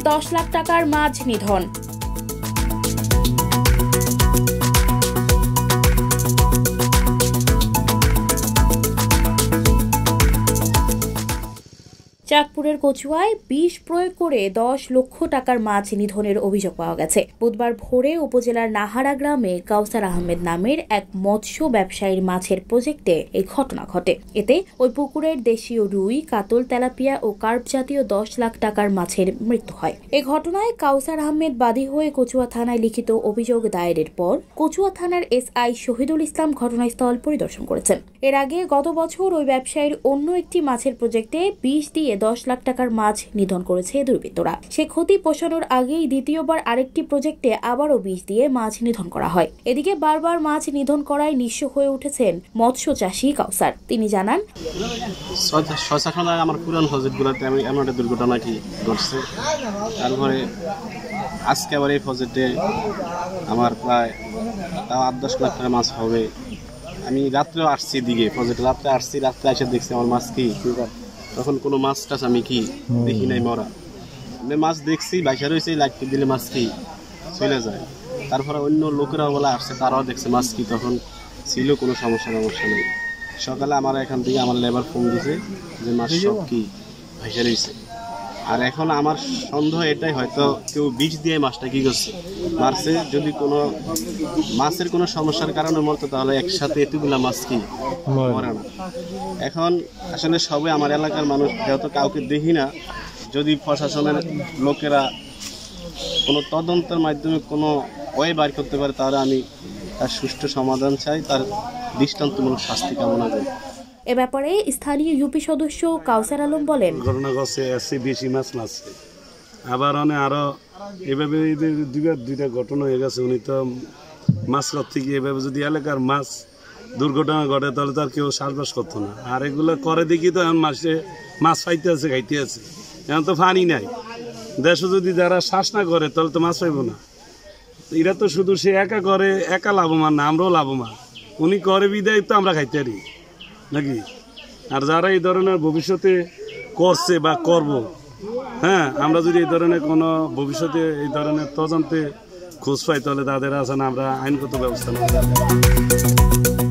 10 লাখ টাকার মাছ নিধন। চাঁদপুরের কচুয়ায় বিষ প্রয়োগ করে 10 লক্ষ টাকার মাছ নিধনের অভিযোগ পাওয়া গেছে। বুধবার ভোরে উপজেলার নাহারা গ্রামে কাউসার আহমেদ নামের এক মৎস্য ব্যবসায়ীর মাছের প্রজেক্টে এই ঘটনা ঘটে। এতে ওই পুকুরের দেশীয় রুই, কাতল, তেলাপিয়া ও কার্প জাতীয় 10 লাখ টাকার মাছের মৃত্যু হয়। এ ঘটনায় কাউসার আহমেদ বাদী হয়ে কচুয়া থানায় লিখিত অভিযোগ দায়েরের পর কচুয়া থানার এসআই শহীদুল ইসলাম ঘটনাস্থল পরিদর্শন করেছেন। এর আগে গত বছর ওই ব্যবসায়ীর অন্য একটি মাছের প্রজেক্টে বিষ দিয়ে 10 লাখ টাকার মাছ নিধন করেছে দুর্বৃত্তরা। সে ক্ষতি পোষানোর আগেই দ্বিতীয়বার আরেকটি প্রজেক্টে আবারও বিষ দিয়ে মাছ নিধন করা হয়। এদিকে বারবার মাছ নিধন করায় নিঃস্ব হয়ে উঠেছেন মৎস্য চাষী কাউসার। তিনি জানান, আমার পুরান প্রজেক্টগুলোতে আমি এমন একটা দুর্ঘটনা কি ঘটছে। তারপরে আজকে আবার এই প্রজেক্টে আমার প্রায় 8-10 লাখ টাকা মাছ হবে। আমি রাত্রেও আসছি দিকে প্রজেক্টে, রাত্রে আসছি, রাত্রে এসে দেখছি আমার মাছ কি, তখন কোনো মাছ টাছ আমি কি দেখি নাই মরা। আমি মাছ দেখছি বাইসা রয়েছে, লাইটটি দিলে মাছ কি চলে যায়। তারপরে অন্য লোকেরাও বলে আসছে, তারাও দেখছে মাছ কি তখন ছিল, কোনো সমস্যা নেই। সকালে আমার এখান থেকে আমার লেবার ফোন দিছে যে মাছ সব কি ভাইসা রয়েছে। আর এখন আমার সন্দেহ এটাই, হয়তো কেউ বিষ দিয়ে মাছটা কি করছে, মারছে। যদি কোনো মাছের কোনো সমস্যার কারণে মরতো তাহলে একসাথে এতগুলা মাছ কি মরে না। এখন আসলে সবাই আমার এলাকার মানুষ, যেহেতু কাউকে দেখি না, যদি প্রশাসনের লোকেরা কোনো তদন্তের মাধ্যমে কোনো ওয়ে বার করতে পারে তাহলে আমি তার সুষ্ঠু সমাধান চাই, তার দৃষ্টান্তমূলক শাস্তি কামনা করি। এ ব্যাপারে স্থানীয় ইউপি সদস্য কাউসার আলম বলেন, ঘটনা ঘটছে এসে বেশি মাছ মারছে, আবার আরো এভাবে দুইটা ঘটনা হয়ে গেছে। উনি তো মাছ করতে গিয়ে এভাবে যদি এলাকার মাছ দুর্ঘটনা ঘটে তাহলে তো আর কেউ চাষবাস করতো না। আর এগুলো করে দেখি তো এখন মাছ পাইতে আছে, খাইতে আছে। এখন তো পানি নাই, দেশে যদি যারা চাষ না করে তাহলে তো মাছ পাইব না। এরা তো শুধু সে একা করে, একা লাভবান না, আমরাও লাভবান। উনি করে বিদায় তো আমরা খাইতে পারি নাকি। আর যারা এই ধরনের ভবিষ্যতে করছে বা করব, হ্যাঁ, আমরা যদি এই ধরনের কোনো ভবিষ্যতে এই ধরনের তদন্তে খোঁজ পাই তাহলে তাদের আছে না আমরা আইনগত ব্যবস্থা নেব।